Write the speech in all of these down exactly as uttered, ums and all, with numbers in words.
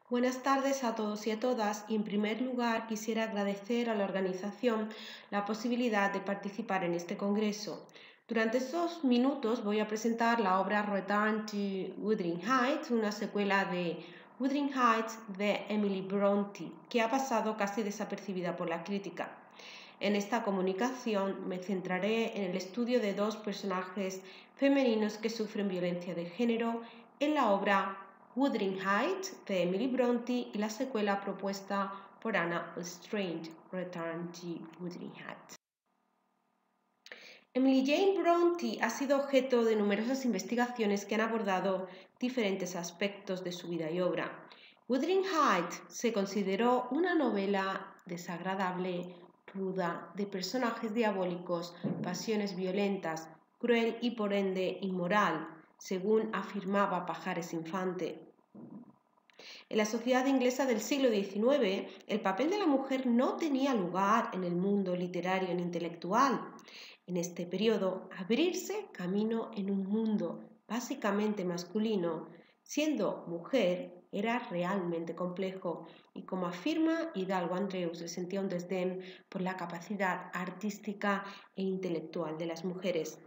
Buenas tardes a todos y a todas y en primer lugar quisiera agradecer a la organización la posibilidad de participar en este congreso. Durante estos minutos voy a presentar la obra Return to Wuthering Heights, una secuela de Wuthering Heights de Emily Bronte, que ha pasado casi desapercibida por la crítica. En esta comunicación me centraré en el estudio de dos personajes femeninos que sufren violencia de género en la obra Wuthering Heights de Emily Bronte y la secuela propuesta por Anna Lestrange, Return to Wuthering Heights. Emily Jane Bronte ha sido objeto de numerosas investigaciones que han abordado diferentes aspectos de su vida y obra. Wuthering Heights se consideró una novela desagradable, ruda, de personajes diabólicos, pasiones violentas, cruel y por ende inmoral, según afirmaba Pajares Infante. En la sociedad inglesa del siglo diecinueve, el papel de la mujer no tenía lugar en el mundo literario ni intelectual. En este periodo, abrirse camino en un mundo básicamente masculino, siendo mujer, era realmente complejo y, como afirma Hidalgo Andreus, le sentía un desdén por la capacidad artística e intelectual de las mujeres.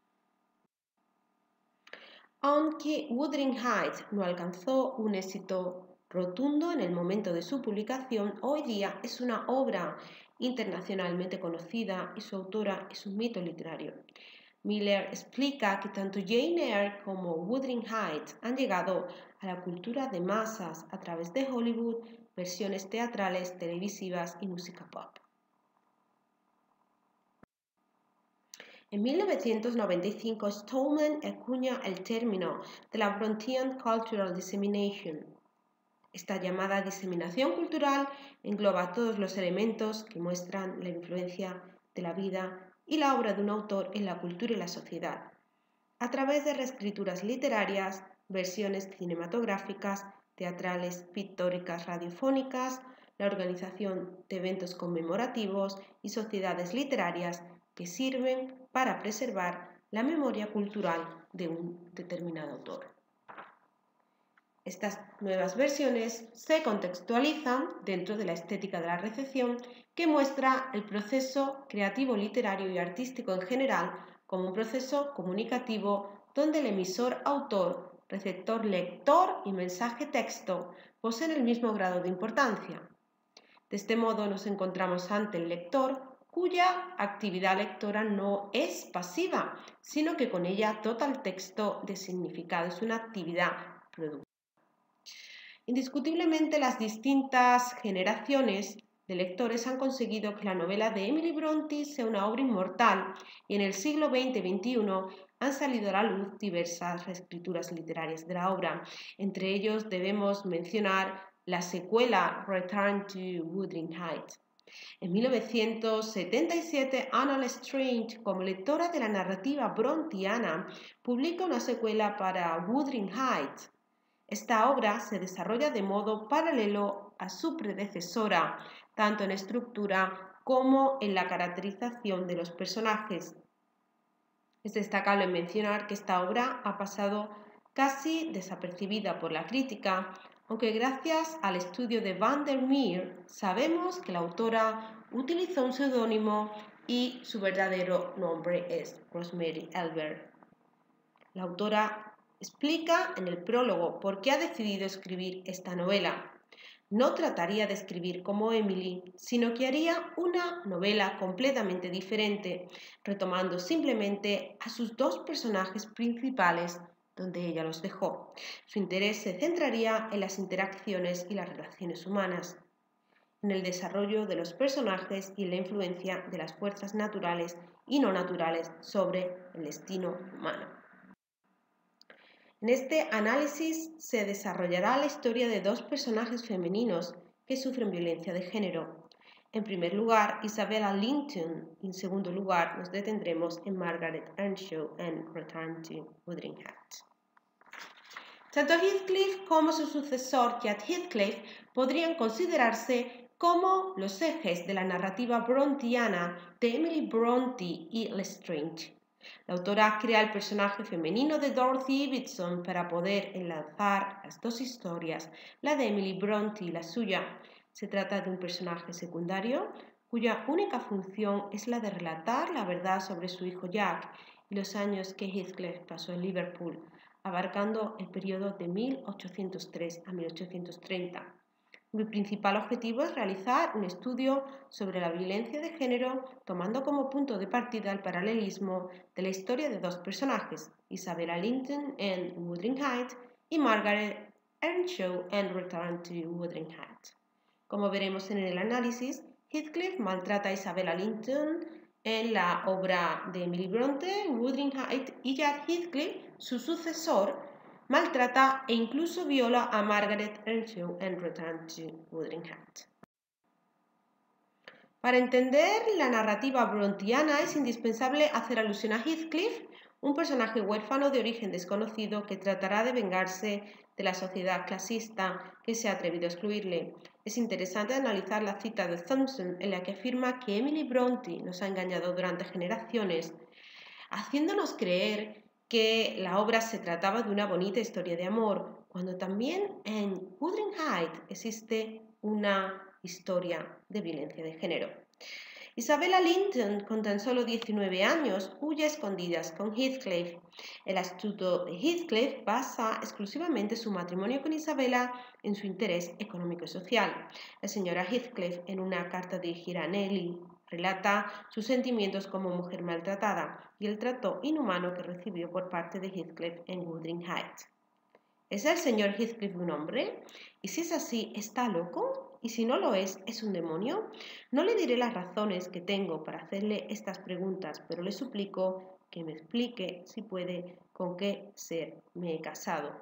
Aunque Wuthering Heights no alcanzó un éxito rotundo en el momento de su publicación, hoy día es una obra internacionalmente conocida y su autora es un mito literario. Miller explica que tanto Jane Eyre como Wuthering Heights han llegado a la cultura de masas a través de Hollywood, versiones teatrales, televisivas y música pop. En mil novecientos noventa y cinco, Stallman acuña el término de la Brontean Cultural Dissemination. Esta llamada diseminación cultural engloba todos los elementos que muestran la influencia de la vida y la obra de un autor en la cultura y la sociedad, a través de reescrituras literarias, versiones cinematográficas, teatrales, pictóricas, radiofónicas, la organización de eventos conmemorativos y sociedades literarias que sirven para preservar la memoria cultural de un determinado autor. Estas nuevas versiones se contextualizan dentro de la estética de la recepción, que muestra el proceso creativo, literario y artístico en general como un proceso comunicativo donde el emisor, autor, receptor, lector y mensaje texto poseen el mismo grado de importancia. De este modo nos encontramos ante el lector, cuya actividad lectora no es pasiva, sino que con ella dota el texto de significado, es una actividad productiva. Indiscutiblemente, las distintas generaciones de lectores han conseguido que la novela de Emily Bronte sea una obra inmortal y en el siglo veinte veintiuno han salido a la luz diversas reescrituras literarias de la obra. Entre ellos debemos mencionar la secuela Return to Wuthering Heights. En mil novecientos setenta y siete, Anna Lestrange, como lectora de la narrativa brontiana, publica una secuela para Wuthering Heights. Esta obra se desarrolla de modo paralelo a su predecesora, tanto en estructura como en la caracterización de los personajes. Es destacable mencionar que esta obra ha pasado casi desapercibida por la crítica, aunque gracias al estudio de Van der Meer sabemos que la autora utilizó un seudónimo y su verdadero nombre es Rosemary Elbert. La autora explica en el prólogo por qué ha decidido escribir esta novela. No trataría de escribir como Emily, sino que haría una novela completamente diferente, retomando simplemente a sus dos personajes principales donde ella los dejó. Su interés se centraría en las interacciones y las relaciones humanas, en el desarrollo de los personajes y en la influencia de las fuerzas naturales y no naturales sobre el destino humano. En este análisis se desarrollará la historia de dos personajes femeninos que sufren violencia de género. En primer lugar, Isabella Linton, y en segundo lugar nos detendremos en Margaret Earnshaw en Return to Wuthering Heights. Tanto Heathcliff como su sucesor Kate Heathcliff podrían considerarse como los ejes de la narrativa brontiana de Emily Bronte y Lestrange. La autora crea el personaje femenino de Dorothy Ibbotson para poder enlazar las dos historias, la de Emily Brontë y la suya. Se trata de un personaje secundario cuya única función es la de relatar la verdad sobre su hijo Jack y los años que Heathcliff pasó en Liverpool, abarcando el periodo de mil ochocientos tres a mil ochocientos treinta. Mi principal objetivo es realizar un estudio sobre la violencia de género tomando como punto de partida el paralelismo de la historia de dos personajes, Isabella Linton en Wuthering Heights y Margaret Earnshaw en Return to Wuthering Heights. Como veremos en el análisis, Heathcliff maltrata a Isabella Linton en la obra de Emily Brontë, Wuthering Heights, y Jack Heathcliff, su sucesor, maltrata e incluso viola a Margaret Earnshaw en Return to Wuthering Heights. Para entender la narrativa brontiana es indispensable hacer alusión a Heathcliff, un personaje huérfano de origen desconocido que tratará de vengarse de la sociedad clasista que se ha atrevido a excluirle. Es interesante analizar la cita de Thompson en la que afirma que Emily Brontë nos ha engañado durante generaciones, haciéndonos creer que la obra se trataba de una bonita historia de amor, cuando también en Wuthering Heights existe una historia de violencia de género. Isabella Linton, con tan solo diecinueve años, huye a escondidas con Heathcliff. El astuto de Heathcliff basa exclusivamente su matrimonio con Isabella en su interés económico y social. La señora Heathcliff, en una carta dirigida a Nellie, relata sus sentimientos como mujer maltratada y el trato inhumano que recibió por parte de Heathcliff en Wuthering Heights. ¿Es el señor Heathcliff un hombre? Y si es así, ¿está loco? Y si no lo es, ¿es un demonio? No le diré las razones que tengo para hacerle estas preguntas, pero le suplico que me explique, si puede, con qué ser me he casado.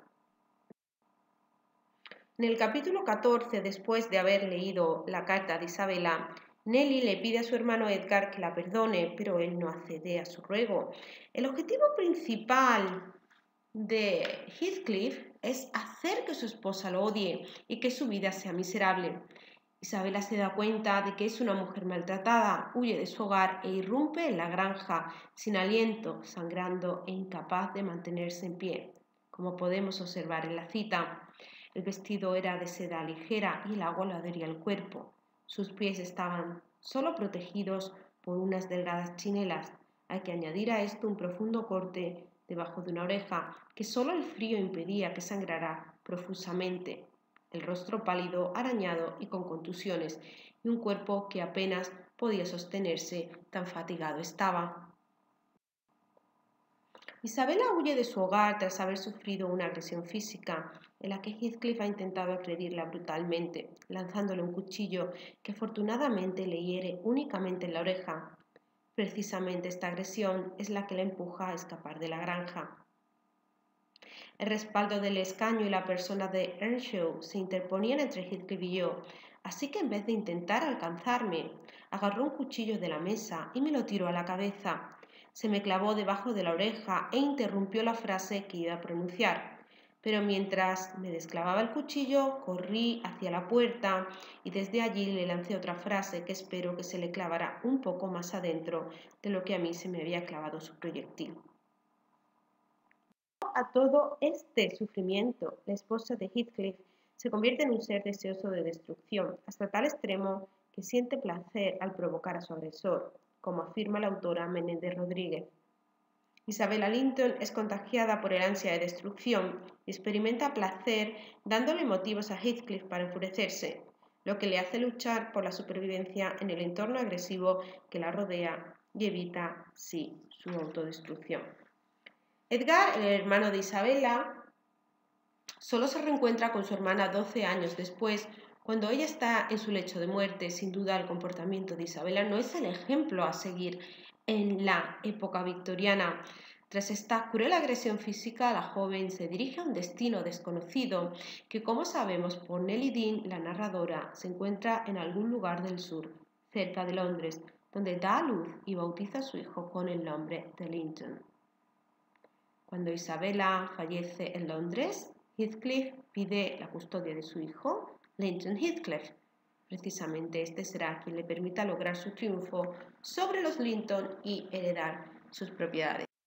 En el capítulo catorce, después de haber leído la carta de Isabella, Nellie le pide a su hermano Edgar que la perdone, pero él no accede a su ruego. El objetivo principal de Heathcliff es hacer que su esposa lo odie y que su vida sea miserable. Isabella se da cuenta de que es una mujer maltratada, huye de su hogar e irrumpe en la granja, sin aliento, sangrando e incapaz de mantenerse en pie, como podemos observar en la cita. El vestido era de seda ligera y el agua le adhería al cuerpo. Sus pies estaban solo protegidos por unas delgadas chinelas. Hay que añadir a esto un profundo corte debajo de una oreja, que solo el frío impedía que sangrara profusamente, el rostro pálido, arañado y con contusiones, y un cuerpo que apenas podía sostenerse, tan fatigado estaba. Isabella huye de su hogar tras haber sufrido una agresión física, en la que Heathcliff ha intentado agredirla brutalmente, lanzándole un cuchillo que afortunadamente le hiere únicamente en la oreja. Precisamente esta agresión es la que la empuja a escapar de la granja. El respaldo del escaño y la persona de Earnshaw se interponían entre Heathcliff y yo, así que en vez de intentar alcanzarme, agarró un cuchillo de la mesa y me lo tiró a la cabeza. Se me clavó debajo de la oreja e interrumpió la frase que iba a pronunciar. Pero mientras me desclavaba el cuchillo, corrí hacia la puerta y desde allí le lancé otra frase que espero que se le clavara un poco más adentro de lo que a mí se me había clavado su proyectil. A todo este sufrimiento, la esposa de Heathcliff se convierte en un ser deseoso de destrucción, hasta tal extremo que siente placer al provocar a su agresor, como afirma la autora Menéndez Rodríguez. Isabella Linton es contagiada por el ansia de destrucción y experimenta placer dándole motivos a Heathcliff para enfurecerse, lo que le hace luchar por la supervivencia en el entorno agresivo que la rodea y evita, sí, su autodestrucción. Edgar, el hermano de Isabella, solo se reencuentra con su hermana doce años después, cuando ella está en su lecho de muerte. Sin duda, el comportamiento de Isabella no es el ejemplo a seguir en la época victoriana. Tras esta cruel agresión física, la joven se dirige a un destino desconocido que, como sabemos por Nellie Dean, la narradora, se encuentra en algún lugar del sur, cerca de Londres, donde da a luz y bautiza a su hijo con el nombre de Linton. Cuando Isabella fallece en Londres, Heathcliff pide la custodia de su hijo, Linton Heathcliff. Precisamente este será quien le permita lograr su triunfo sobre los Linton y heredar sus propiedades.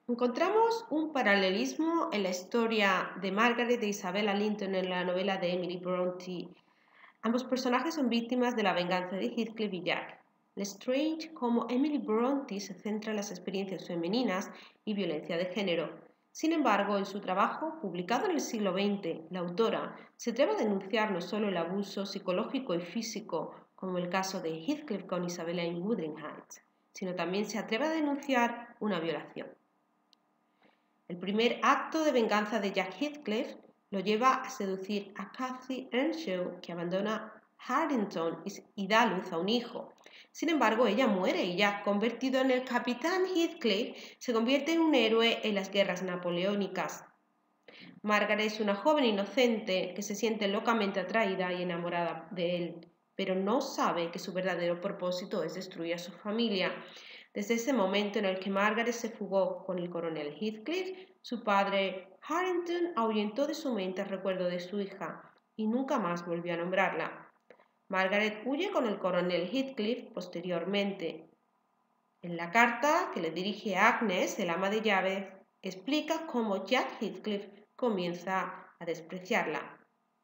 Encontramos un paralelismo en la historia de Margaret e Isabella Linton en la novela de Emily Bronte. Ambos personajes son víctimas de la venganza de Heathcliff y Jack. Lestrange, como Emily Bronte, se centra en las experiencias femeninas y violencia de género. Sin embargo, en su trabajo, publicado en el siglo veinte, la autora se atreve a denunciar no solo el abuso psicológico y físico, como el caso de Heathcliff con Isabella en Wuthering Heights, sino también se atreve a denunciar una violación. El primer acto de venganza de Jack Heathcliff lo lleva a seducir a Cathy Earnshaw, que abandona Harrington y da luz a un hijo. Sin embargo, ella muere y Jack, convertido en el capitán Heathcliff, se convierte en un héroe en las guerras napoleónicas. Margaret es una joven inocente que se siente locamente atraída y enamorada de él, pero no sabe que su verdadero propósito es destruir a su familia. Desde ese momento en el que Margaret se fugó con el coronel Heathcliff, su padre Harrington ahuyentó de su mente el recuerdo de su hija y nunca más volvió a nombrarla. Margaret huye con el coronel Heathcliff posteriormente. En la carta que le dirige a Agnes, el ama de llaves, explica cómo Jack Heathcliff comienza a despreciarla.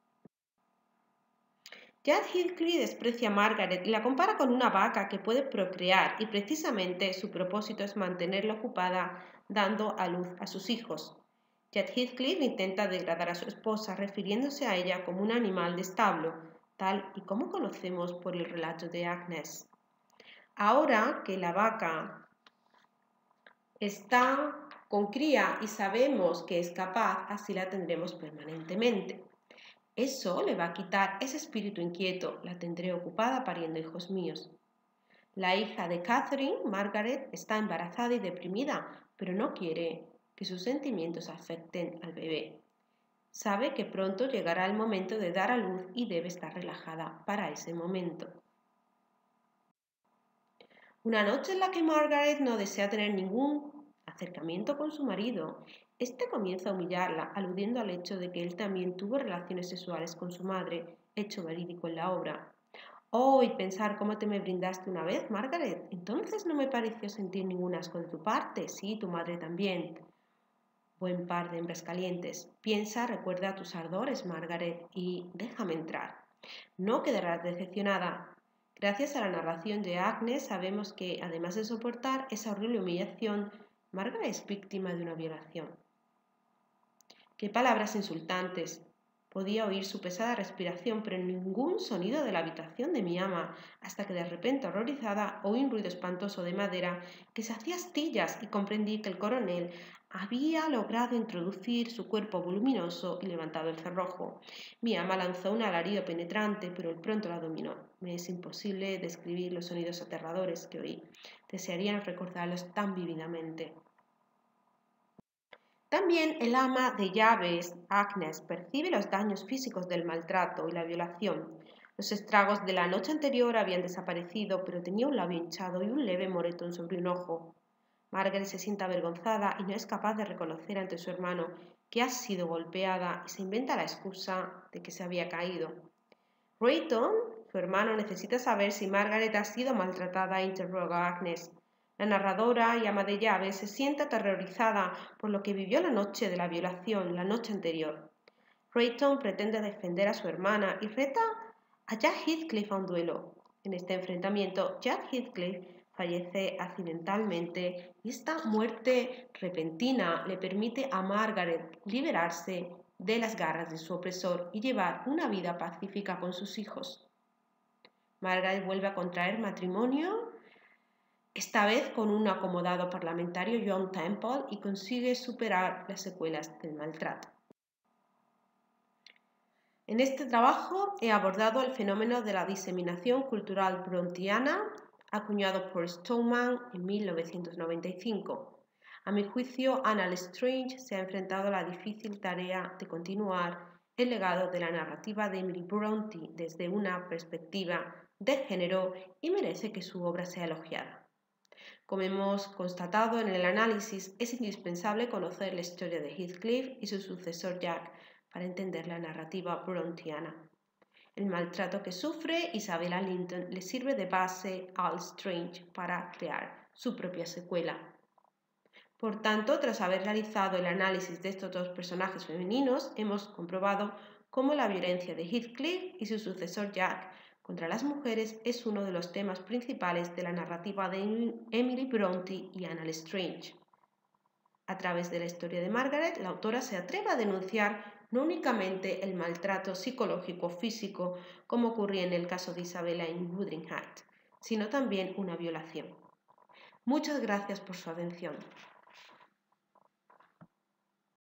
Jack Heathcliff desprecia a Margaret y la compara con una vaca que puede procrear y precisamente su propósito es mantenerla ocupada dando a luz a sus hijos. Jack Heathcliff intenta degradar a su esposa refiriéndose a ella como un animal de establo, tal y como conocemos por el relato de Agnes. Ahora que la vaca está con cría y sabemos que es capaz, así la tendremos permanentemente. Eso le va a quitar ese espíritu inquieto, la tendré ocupada pariendo hijos míos. La hija de Catherine, Margaret, está embarazada y deprimida, pero no quiere que sus sentimientos afecten al bebé. Sabe que pronto llegará el momento de dar a luz y debe estar relajada para ese momento. Una noche en la que Margaret no desea tener ningún acercamiento con su marido, este comienza a humillarla, aludiendo al hecho de que él también tuvo relaciones sexuales con su madre, hecho verídico en la obra. Oh, y pensar cómo te me brindaste una vez, Margaret. Entonces no me pareció sentir ningún asco de tu parte. Sí, tu madre también. Buen par de hembras calientes. Piensa, recuerda tus ardores, Margaret, y déjame entrar. No quedarás decepcionada. Gracias a la narración de Agnes sabemos que, además de soportar esa horrible humillación, Margaret es víctima de una violación. ¡Qué palabras insultantes! Podía oír su pesada respiración, pero ningún sonido de la habitación de mi ama, hasta que de repente, horrorizada, oí un ruido espantoso de madera que se hacía astillas y comprendí que el coronel había logrado introducir su cuerpo voluminoso y levantado el cerrojo. Mi ama lanzó un alarido penetrante, pero él pronto la dominó. Me es imposible describir los sonidos aterradores que oí. Desearía recordarlos tan vívidamente. También el ama de llaves, Agnes, percibe los daños físicos del maltrato y la violación. Los estragos de la noche anterior habían desaparecido, pero tenía un labio hinchado y un leve moretón sobre un ojo. Margaret se siente avergonzada y no es capaz de reconocer ante su hermano que ha sido golpeada y se inventa la excusa de que se había caído. Rayton, su hermano, necesita saber si Margaret ha sido maltratada e interroga a Agnes. La narradora y ama de llaves se siente aterrorizada por lo que vivió la noche de la violación, la noche anterior. Rayton pretende defender a su hermana y reta a Jack Heathcliff a un duelo. En este enfrentamiento, Jack Heathcliff fallece accidentalmente y esta muerte repentina le permite a Margaret liberarse de las garras de su opresor y llevar una vida pacífica con sus hijos. Margaret vuelve a contraer matrimonio, esta vez con un acomodado parlamentario, John Temple, y consigue superar las secuelas del maltrato. En este trabajo he abordado el fenómeno de la diseminación cultural brontiana, acuñado por Stoneman en mil novecientos noventa y cinco. A mi juicio, Anna Lestrange se ha enfrentado a la difícil tarea de continuar el legado de la narrativa de Emily Bronte desde una perspectiva de género y merece que su obra sea elogiada. Como hemos constatado en el análisis, es indispensable conocer la historia de Heathcliff y su sucesor Jack para entender la narrativa brontiana. El maltrato que sufre Isabella Linton le sirve de base a Lestrange para crear su propia secuela. Por tanto, tras haber realizado el análisis de estos dos personajes femeninos, hemos comprobado cómo la violencia de Heathcliff y su sucesor Jack contra las mujeres es uno de los temas principales de la narrativa de Emily Brontë y Anne Strange. A través de la historia de Margaret, la autora se atreve a denunciar no únicamente el maltrato psicológico o físico, como ocurría en el caso de Isabella en Wuthering Heights, sino también una violación. Muchas gracias por su atención.